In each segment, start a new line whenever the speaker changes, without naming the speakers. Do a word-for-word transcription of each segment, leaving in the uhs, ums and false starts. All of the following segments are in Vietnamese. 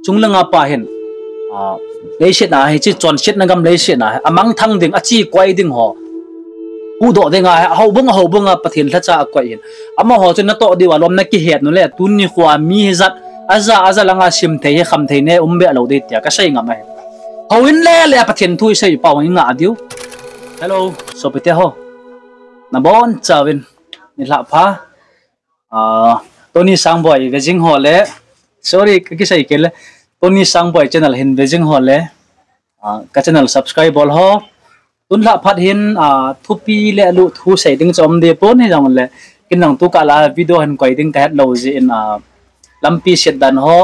chung langa pa hin a lấy shit na hi chi chon shit na gam lấy shit na amang thang ding a chi kwai ding ho u do de nga ho bung ho bung a pathin tha cha kwai hin ama ho chu na to di wa lom na ki het no le tun ni khwa mi zat aza aza langa sim thei he kham thei ne umbe lo de tia ka sei nga mai ho in le le pathin thui sei pa wa nga diu hello so pete ho na bon chawin ni la pha a tony sangboy vejing ho le sorry ki sei ke le tony sangboy channel hin vejing ho le ka channel subscribe bol ho tun la phat hin a thupi le lu thu sei ding chom de pon he jong le kin nang tu ka la video han koi ding ka het lo ji in a lampi set dan ho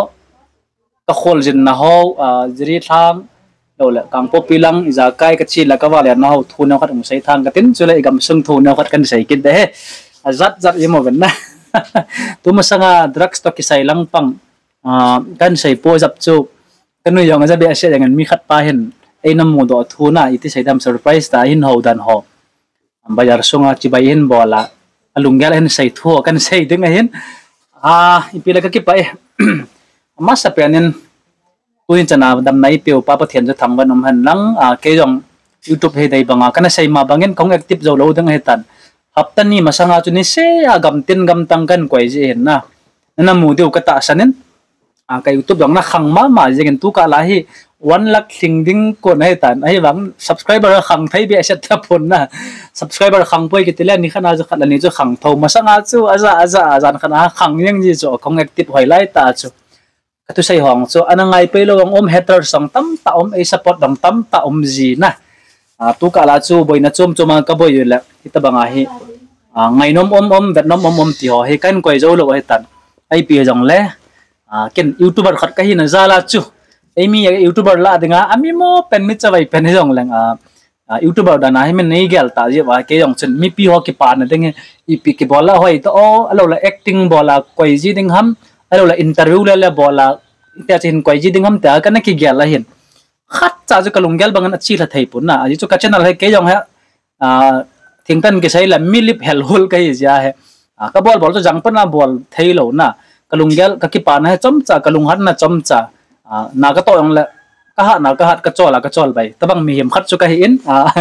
ka khol jin na ho jri thang lo le kang po pilang iza kai ka chi la ka wa le na ho thu na khat um sei thang ka tin chu le gam sung thu na khat kan sei kit de he azat zat yemo ben na tu ma sanga drugs to ki sai lang pang kan sei po jap chu kan yong za be se yang mi khat pa hin ei nam mu do thu na iti sei dam surprise ta hin ho dan ho bayar sunga chi bai hin bola alungal hin sei thu kan sei ding hin a ipila ka ki pa e masa penin tuin chana dam nai piu pa pa thian ju thang ban um han lang a ke jong youtube he dai banga kana sei ma bangin kong active zo lo dang he tan haptan ni masanga chu ni se agam tin gam tang kan koi ji hen na na mu deu ka ta sanin a ka youtube dong na khang ma ma jegen tu ka la hi one lakh thing ding ko nai tan ai bang subscriber khang thai be set ta phun na subscriber khang poi ki tele ni khana ju khala ni ju khang tho masanga chu aza aza azan khana khang yang ji jo kong active hoi lai ta chu Kathusei hong chu anangai pe lo om hater sang tam ta om ei support dang tam ta om ji na a tu ka la chu boina chum chuma ka boi la ita banga hi a ngai nom om om vet nom om om ti ho he kan koi zo lo he tan ai pi jong le a ken youtuber khat ka hi na zala chu ei mi youtuber la dinga ami mo pen mi chawai pen he jong leng a youtuber da na hi men nei gel ta je wa ke jong chen mi pi ho ki pa na ding i pi ki bola hoi to o alo la acting bola koi ji ding ham alo la interview la la bola ita chin koi ji ding ham ta kana ki gel la hin khat cha ju kalung gel bangan achi la thei pun na aji chu ka channel he ke jong ha a thingtan ke sai la milip hel hol kai ja he a ka bol bol to jang pan na bol thei lo na kalung gel ka ki pa na chom cha kalung hat na chom cha na ka to yong la ka ha na ka hat ka chola ka chol bai tabang mi hem khat chu ka hi in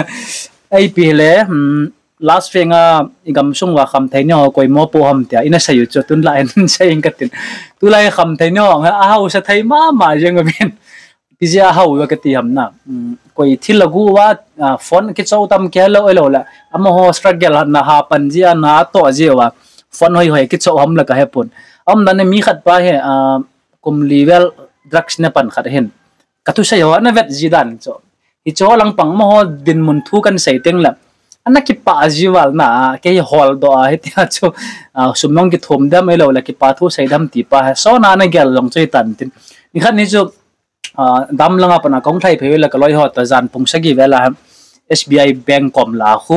ai pi le last fenga igam sung wa kham thei no koi mo po ham tia ina sayu chu tun la en sai ing katin tu lai kham thei no a hau sa thei ma ma jeng ben pizia hau wa ka ti ham na koi thilagu wa phone ki chau tam ke lo elo la amo ho struggle na ha pan ji na to je wa phone hoi hoi ki chau ham la ka he pun am dan mi khat pa he kum level drugs na pan khat hen Kathusei ho na vet jidan cho hi cho lang pang mo ho din mun thu kan sei teng la ana ki pa jiwal na ke hol do a hetia chu sumnong ki thom dam elo la ki pa thu sei dam ti pa so na na gel long chei tan tin ni khat ni chu dam langa pana kong thai phei la ka loi ho ta jan pung sagi vela S B I bank kom la khu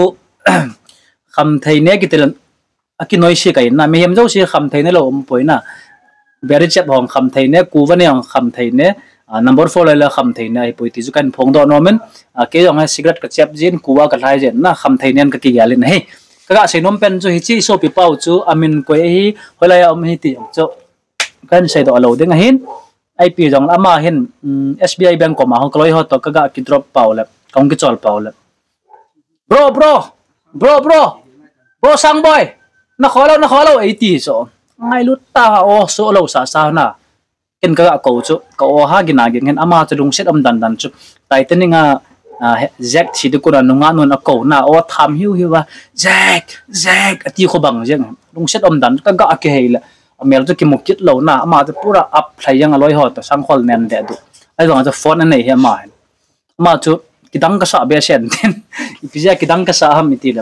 kham thei ne ki tel aki noi se kai na me hem jo se kham thei ne lo um poina beri chat hong kham thei ne ku wa ne kham thei ne number four la kham thei na poi ti ju kan phong do no men ke jong ha cigarette ka chap jin kuwa ka lai jen na kham thei nen ka ki galin he ka ga se nom pen chu hi chi so pi pau chu amin ko hi holai om hi ti chu kan sai do lo ding hin ai pi jong ama hin S B I bank ko ma ho kloi ho to ka ga ki drop pau la kong ki chol pau la bro bro bro bro bro sang boy na kholo na kholo ai ti so ngai lut ta o so lo sa sa na ken ka ko chu ko ha gina gen hen ama chu lung set am dan dan chu tai tening a zack chi de ko na nga non a ko na o tham hiu hiu wa zack zack ati kho bang jeng lung set am dan ka ga ke heila amel chu ki mukit lo na ama chu pura up thlai yang aloi ho to sang khol nen de du ai wang chu phone nei he ma ma chu kidang ka sa be sen ten ipija kidang ka sa ham iti la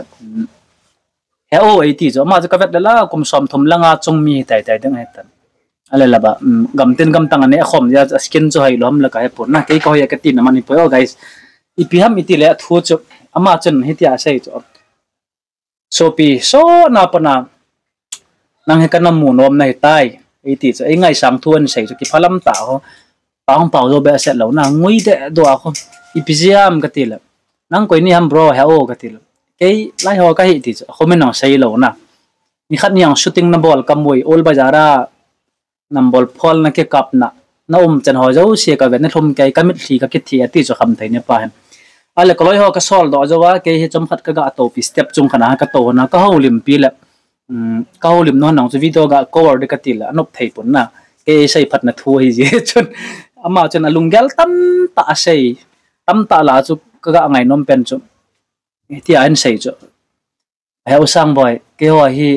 he o ai ti chu ma chu ka vet la kum som thum langa chung mi tai tai deng he tan ala laba gam tin gam tang ane khom ya skin chu hai lom la ka he pur na ke ko ya ka tin mani po guys ipiham iti le thu chu ama chun hitia sei chu sopi so na pana nang he kana mu nom nai tai iti chu ai ngai sang thuan sei chu ki phalam ta ho pang pau do be set lo na ngui de do a kho ipiziam ka til nang koi ni ham bro ha o ka til ke lai ho ka hi ti chu khomen nang sei lo na ni khat niang shooting na ball kamoi ol bazara nambol phol na ke kap na na um chan ho zo sia ka ven thum kai kamit thi ka kit thi ati cho kham thai ne pa hen ale koloi ho ka sol do zo wa ke hi chom khat ka ga to pi step chung khana ka to na ka houlim pi la um ka houlim no nang chu video ga cover de ka til anop thei pun na ke sei phat na thu hi je chun ama chun alungal tam ta sei tam ta la chu ka ga ngai nom pen chu ti an sei chu heu sang boy ke wa hi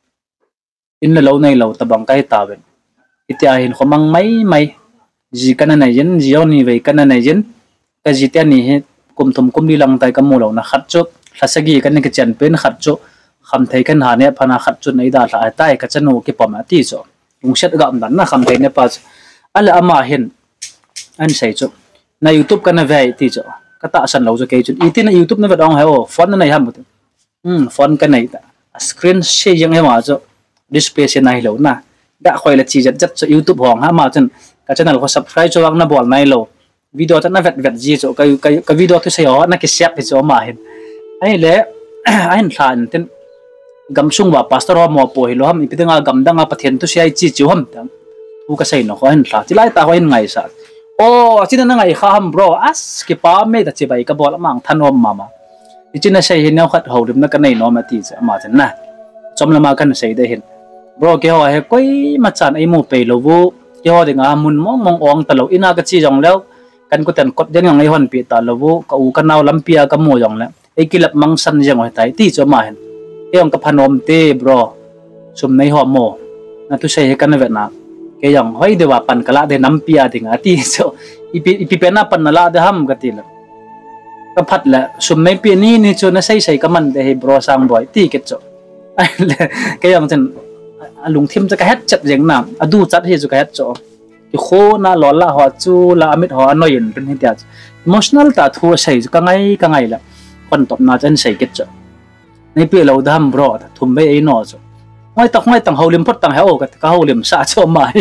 in la lo nei lo tabang kai ta ben itia hin khomang mai mai ji kana nai jen ji oni ve kana nai jen ka ji ta ni he kum thum kum li lang tai ka mu lo na khat chu thasagi kan ke chen pen khat chu kham thei kan ha ne phana khat chu nei da la tai ka chanu ki pom ati chu lung set ga am dan na kham thei ne pa ala ama hin an sei chu na YouTube kana ve ti chu ka ta san lo chu ke chu iti na YouTube na va dong ha o phone na nei ham tu um phone ka nei ta screen she yang he ma chu display se nai lo na da khoi la chi jat jat cho YouTube hong ha ma chen ka channel ko subscribe cho wang na bol nai lo video ta na vet vet ji cho ka ka video tu se ho na ki share pe cho ma hin ai le ai than ten gam sung wa pastor ho mo po hi lo ham ipidanga gam danga pathen tu se ai chi chu ham tang u ka sei no ko hin tha chi lai ta ho hin ngai sa o chin na ngai kha ham bro as ki pa me ta chi bai ka bol mang than om mama chin na sei hin na khat ho rim na ka nei no ma ti ma chen na chom lama kan sei de hin bro ke ho he koi ma chan ai mu pe lo vu ke ho de nga mun mong mong ong ta lo ina ka chi jong leo kan ko ten kot den ngai hon pi ta lo vu ka u ka naw lam pia ka mo jong le ai kilap mang san jeng ho tai ti cho ma hen e ong ka phanom te bro sum nei ho mo na tu sei he kan ve na ke yang hoi de wa pan kala de nam pia ding ati so ipi ipi pe na pan na la de ham ka ti la ka phat la sum nei pi ni ni cho na sei sei ka man de he bro sang boy ti ke cho ke yang chen lung thim cha ka het chat jeng na adu chat he chu ka het cho ki kho na lo la ho chu la amit ho no yin pen hitia emotional ta thu sei ka ngai ka ngai la kon top na chen sei ket cho nei pi lo dam bro thum be ei no cho ngoi tak ngoi tang houlim phot tang heo ka ka houlim sa cho mai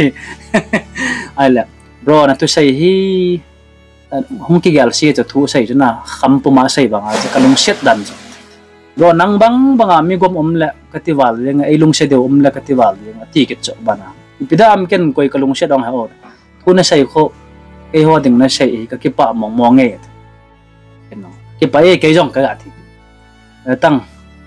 ai la bro na tu sei hi hung ki gal si cho thu sei chu na kham pu ma sei bang a ka lung set dan bro nang bang banga mi gom om la katiwal lenga ei lung se de om la katiwal lenga ti ket cho bana ipida am ken koi kalung se dong ha o thuna sei kho ei ho ding na sei ka ki pa mong mong nge eno ki pa e ke jong ka ga thi tang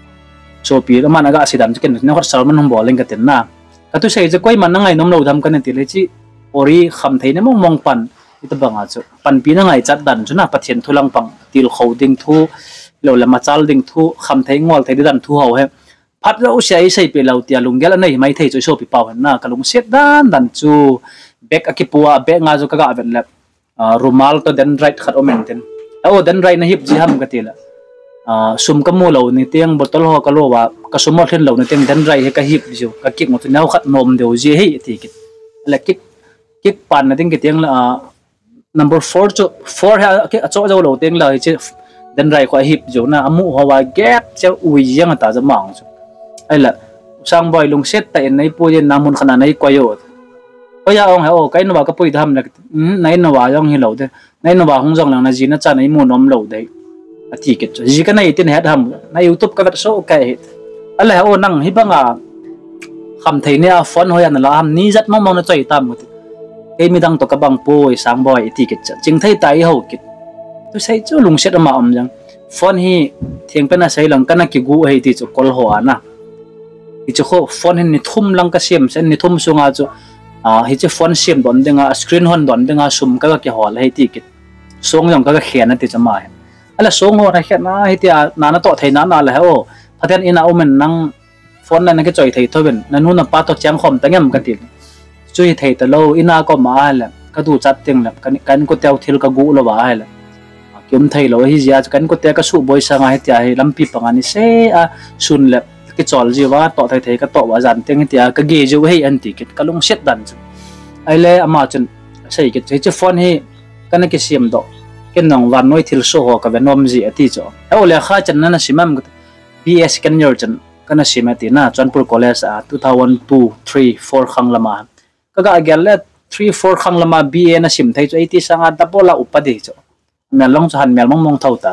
so pi man aga sidam ken na hot salman hom bowling ka tin na ka tu sei je koi man ngai nom lo dham kan ti le chi ori kham thei ne mong mong pan ita banga chu pan pi na ngai chat dan chu na pathian thulang pang til khoding thu lo lama chal ding thu kham thei ngol thei dan thu ho he phat ro sei sei pe lo tia lunggel nei mai thei chu so pi paw na kalung set dan dan chu bek akipua be nga jo kaga ven la rumal to den right khat omen ten o den right na hip ji ham ka tila sum ka mo lo ni tiang botol ho ka lo wa ka sumo thlen lo ni tiang den right he ka hip ju ka kik mo tu nau khat nom deu ji he ti kit la kik kik pan na ting ki tiang la number four chu four ha ke acho jo lo tiang la chi den rai kwa hip jo na amu hawa gap che ui yang ta za mang chu ai la sang boy lung set ta en nei pu yen namun khana nei kwa yo ko ya ong ha o kai no ba ka pui dham na nai no wa yong hi lo de nai no ba hung jong lang na ji na cha nei mu nom lo de ati ke chu ji ka nei tin het ham na YouTube ka vet so kai het ala ha o nang hi banga kham thei ne a phone hoyan la ham ni zat mong mong na choi tam mut ei mi dang to ka bang pui sang boy ati ke cha ching thei tai ho kit tu sei chu lung set ma am jang phone hi thieng pe na sei lang kana ki gu hei ti chu kol ho ana hi chu kho phone hin ni thum lang ka sem sen ni thum sunga chu a hi chu phone sem don denga screen hon don denga sum ka ki hol hei ti ki song yong ka khian ti chama ala song ho ra khian na hi ti na na to thei na na la ho phathen ina omen nang phone na ke choi thei thoben na nu na pa to chang khom tangem ka ti chui thei ta lo ina ko ma la ka du chat ting la kan kan ko tew thil ka gu lo ba la kim thei lo hi zia kan ko te ka su boy sanga he tia he lampi pangani se a sun le ki chol ji wa to thei thei ka to wa jan teng tia ka ge ju he an ti kit kalung set dan chu ai le ama chun sei ki che phone he kan ki sim do ken nong wan noi thil so ho ka venom ji ati cho au le kha chan na simam B S kan yor chan kana simati na chanpur college a two thousand two three four khang lama kaga agel le three four khang lama B A na sim thei chu eighty sanga dapola upadi cho mel long chan mel mong mong thau ta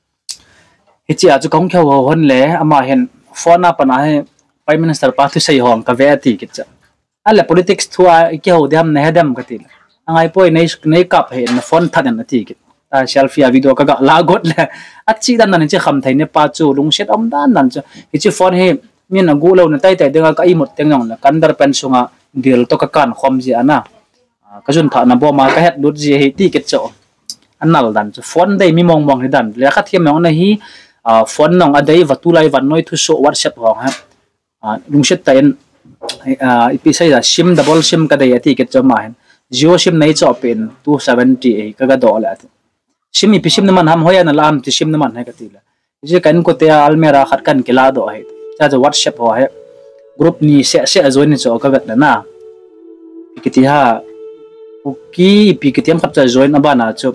hi chi a chu kong khau ho hon le ama hen phone na pana he prime minister Kathusei hong ka ve ati ki cha ala politics thua ki ho dam ne hedam ka ti ngai poi nei nei kap he na phone than na ti ki ta selfie video ka ga la got le achi dan nan che kham thai ne pa chu lung set om dan nan chu hi chi phone he min na gu lo na tai tai denga ka i mot teng nong la kandar pen sunga dil to ka kan khom ji ana ka jun tha na bo ma ka het lut ji he ti ket cho anal dan chu phone dei mi mong mong he dan le kha thiam nong na hi phone nong adai watulai van noi thu so whatsapp hong ha lung set ta en ipi sai da sim double sim ka dei ati ket cho ma hen Jio sim nei cho pen two seventy ka ga do la sim ipi sim naman ham hoya na lam ti sim naman hai ka ti la je kan ko te almera khat kan ke la do hai cha jo whatsapp ho hai group ni se se join ni cho ka vet na ki ti ha ki pi ki tiam khap cha join aba na cho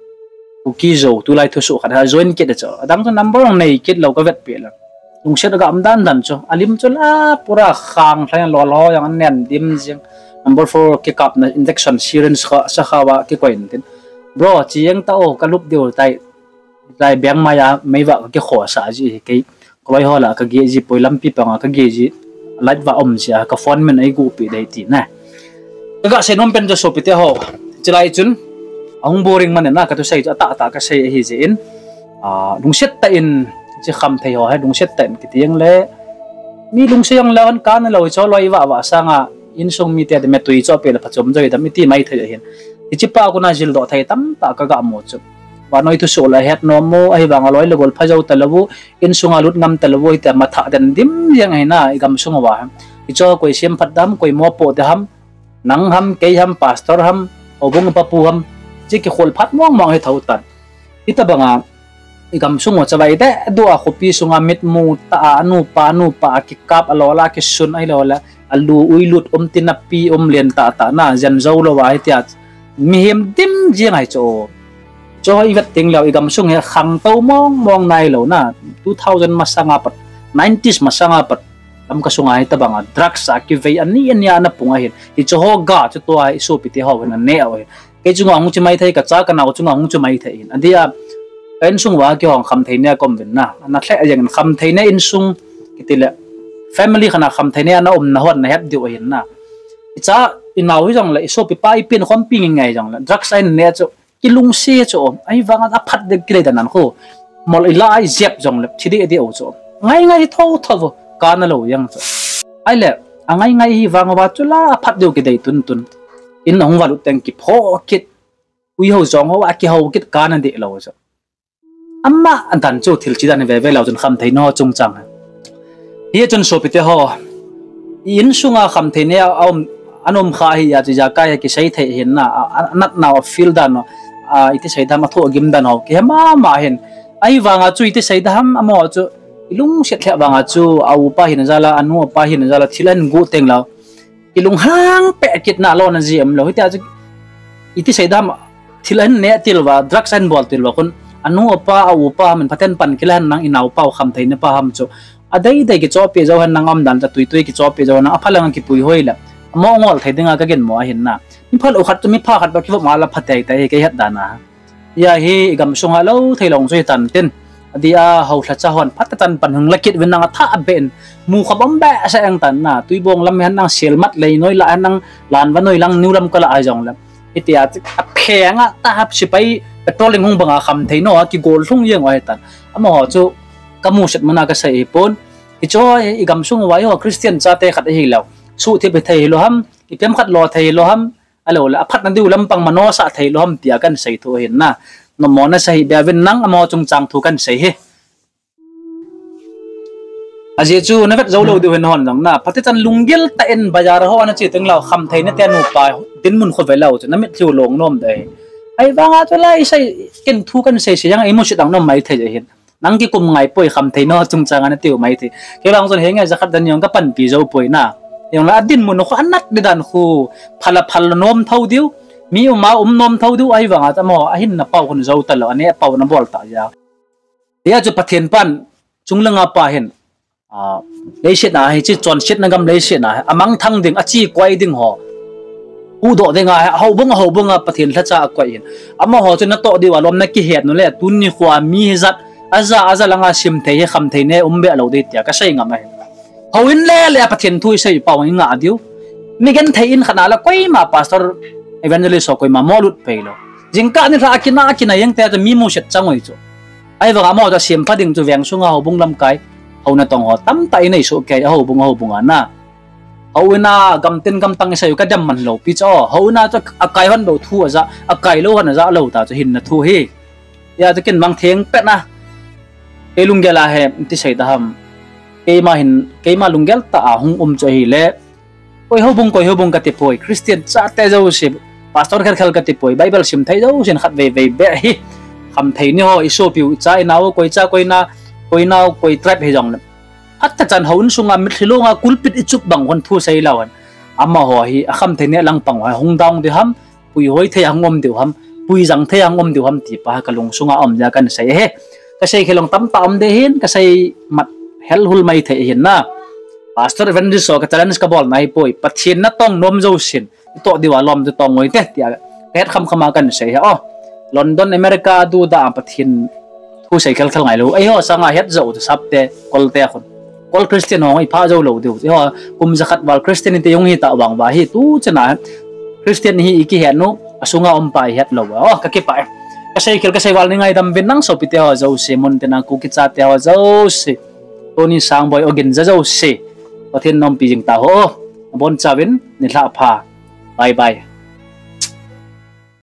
ki zo tu lai thu su khat ha join ke de cho dang cho number nei kit lo ka vet pe la lung set ga am dan dan cho alim cho la pura khang thai lo lo yang nen dim jing number four ke kap na injection syringe kha sa khawa ke koin tin bro chiang ta o ka lup dio tai tai bang maya meiwa ke kho sa ji ke koi hola ka ge ji poilam pi panga ka ge ji light wa om sia ka phone men ai gu pi dei ti na ka se nom pen jo so pi te ho chilai chun ong boring man na ka tu sei ta ta ka sei hi je in a lung set ta in chi kham thei ho ha lung set ta ki tiang le mi lung se yang lawan ka na lo cho loi wa wa sanga in song mi te de me tui cho pe la phachom joi da mi ti mai thei hin ti chi pa ko na jil do thei tam ta ka ga mo chu wa noi tu so la het no mo ai wang loi le gol phajau talawu in sunga lut ngam talawu ta ma tha den dim yang ai na i gam sunga wa i cho koi sem phat dam koi mo po de ham nang ham ke ham pastor ham obung pa pu ham chi ki khol phat mong mong he thau tan ita banga i gam sunga chawai de do a khopi sunga mit mu ta anu pa nu pa ki kap alola ki sun ai lola alu uilut om tinapi om len ta ta na jan zo lo wa tia mi hem dim jeng ai cho cho i vet ting lo i gam sung he khang to mong mong nai lo na two thousand masanga pat nineties masanga pat am ka sunga ai ta banga drugs a ki ve ani ania na punga hin i cho ho ga cho to ai so pi ti ho na ne aw ke chunga ngu chi mai thai ka cha ka na chunga ngu chi mai thai in adia en sung wa ki hong kham thai ne kom vin na na thle yang kham thai ne in sung kitile family khana kham thai ne na om na hot na het diu hin na cha inaw hi jong la so pi pai pin khom ping ngai jong la drugs ai ne cho kilung se cho ai wanga a phat de kle dan ko mol ila ai zep jong la chidi edi o cho ngai ngai tho tho ka na lo yang cho ai le angai ngai hi wanga wa chula phat de ke dei tun tun in hong wa lu teng ki pho kit ui ho jong ho a ki ho kit ka na de lo cho amma an dan chu thil chi dan ve ve lo chun kham thai no chung chang hi chun so pi te ho in sunga kham thai ne om anom kha hi ya ja ka ya ki sei thei hin na anat na feel dan no a ite sei dam tho gim dan ho ke ma ma hin ai wanga chu ite sei dam amo chu ilung se thla wanga chu au pa hin jala anu pa hin jala thilan gu teng law ilung hang pe kit na lo na ji am lo hita chu ite sei dam thilan ne tilwa drugs and ball tilwa kun anu pa au pa man paten pan kilan nang inau pau kham thei ne pa ham chu adai dai ki chope jo han nangam dan ta tui tui ki chope jo na aphalang ki pui hoila mo ngol thai dinga ka gen mo hin na mi phal ukhat mi pha khat ba ki ma la phatai tai ke hat dana ya hi gam sunga lo thai long soi tan tin adia ho thla cha hon phat tan pan hung lakit wen nang tha ben mu khabam ba sa ang tan na tui bong lam han nang sel mat lei noi la nang lan wa noi lang niulam ka la a jong la itia a phenga ta hap sipai petrolling hung banga kham thei no ki gol thung yeng wa tan amo chu kamu set mana ka sai pon ki cho i gam sung wa yo christian cha te khat hi lo su thi be thei lo ham i pem khat lo thei lo ham alo la phat na diu lam pang mano sa thei lo ham tia kan sei thu hin na no mo na sai be ven nang amo chung chang thu kan sei he aje chu na vet zo lo du hen hon nang na phate chan lungel ta en bazar ho ana chi teng lo kham thei na te nu pa tin mun kho ve lo chu na mit chu long nom dai ai wanga chu lai sai ken thu kan sei se yang ai mo chi dang nom mai thei je hin nang ki kum ngai poi kham thei no chung chang ana tiu mai thi ke lang zon he ngai zakhat dan yong ka pan pi zo poi na yong la din mun kho anat de dan khu phala phal nom thau diu mi ma um nom thau diu ai wanga ta mo a hin na pau khun zo ta lo ane pau na bol ta ya ya chu pathen pan chunglanga pa hen a leishet na hi chi chon shet na gam leishet na amang thang ding a chi kwai ding ho u do de nga ho bung ho bung a pathen tha cha kwai hin ama ho chu na to di wa lom na ki het no le tun ni khwa mi zat aza aza langa sim thei he kham thei ne umbe lo de tia ka sei ngam ai hoin le le pathen thui sei pawng nga diu mi gen thei in khana la koi ma pastor evangelist so koi ma mo lut pe lo jingka ni ra kina kina yang te to mi mu set changoi chu ai wa mo to sim pha ding chu veng sunga ho bung lam kai ho na tong ho tam tai nei so ke ho bung ho bung ana ho na gam tin gam tang sai ka dam man lo pi cho ho na to akai hon do thu za akai lo han za lo ta chu hin na thu hi ya to ken mang theng pe na ke lung gela he ti sai da ham ke ma hin ke ma lung gel ta hung um cho hi le koi ho bung koi ho bung ka ti poi Christian cha te zo se pastor khal khal ka ti poi Bible sim thai zo sin khat ve ve be hi kham thei ni ho iso piu cha inaw koi cha koi na koi naw koi trap he jong hat ta chan haun sunga mit thilonga kulpit ichup bang hon thu sei lawan amma ho hi akham thei ne lang pang ho hung dang de ham pui hoi thei angom de ham pui jang thei angom de ham ti pa kalung sunga om ja kan sei he ka sei khelong tam tam de hin ka sei mat hel hul mai thei hin na pastor evangelist so ka challenge ka bol nai poi pathin na tong nom zo sin to diwa lom de tong ngoi te tia het kham khama kan sei ha oh London America du da pathin thu sei khel khel ngai lo ai ho sanga het zo de sap te kol te khon kol Christian ho ngai pha zo lo de ho kum zakhat wal Christianity yong hi ta wang ba hi tu chana Christian hi iki he no asunga om pai het lo oh ka ki pa ka sei khel ka sei wal ni ngai dam bin nang so pi te ho zo se mon te na ku ki cha te ho zo se Tony sang boy ogin za zo se pathin nom pi jing ta ho bon chawin ni la pha bye bye